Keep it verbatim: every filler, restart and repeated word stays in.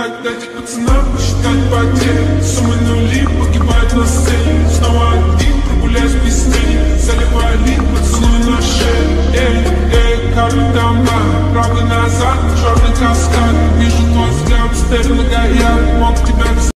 Помогать дать пацанам посчитать потери. Суммы нули погибают на сцене. Снова один, прогуляюсь без тени. Заливаю лин, поцелуй на шею. Эй, эй, карты дома, правый назад, черный каскад. Вижу твой взгляд, стель на гаяк. Мог тебя